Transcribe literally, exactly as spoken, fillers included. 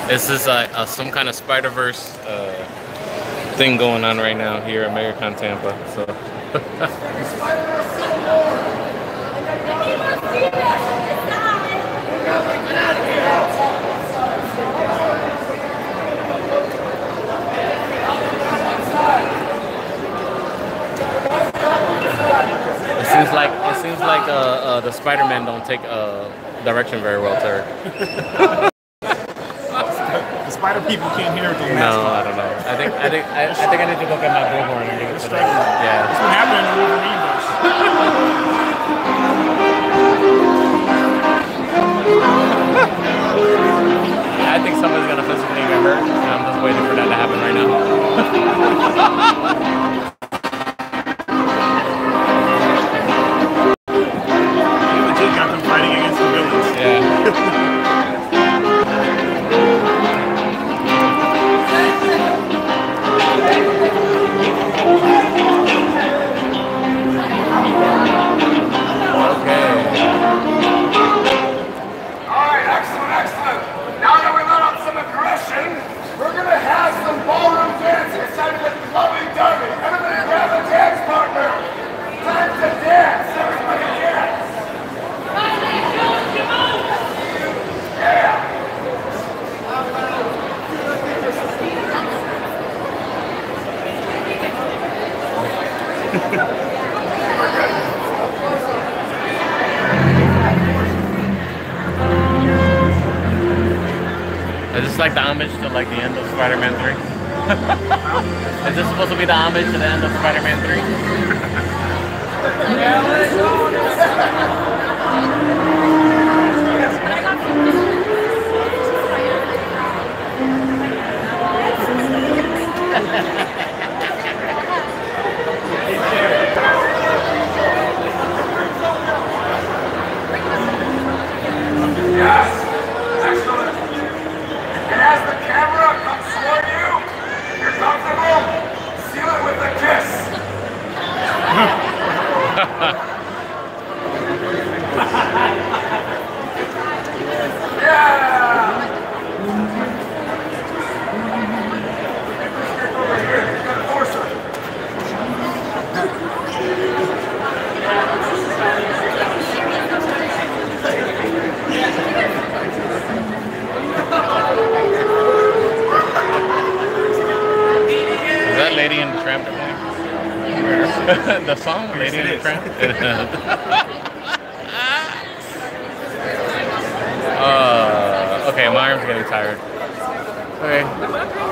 This is uh, uh, some kind of Spider-Verse uh, thing going on right now here at MegaCon Tampa. So. It seems like it seems like uh, uh, the Spider-Man don't take uh, direction very well, Turk. The spider people can't hear it. No, I don't know. I think I think I, I think I need to look at my bullhorn and give it to them. Yeah. It's been happening in Wolverine books. I think somebody's gonna physically get hurt, and I'm just waiting for that to happen right now. You legit got them fighting against the villains. Yeah. Is this like the homage to like the end of Spider-Man three? Is this supposed to be the homage to the end of Spider-Man three? Yes! Excellent! And as the camera comes toward you, if you're comfortable, seal it with a kiss! Yeah! Over here, you got a forcer. Is that Lady and the Tramp? The song, Lady and the Tramp. uh, okay, my arm's getting tired. Okay.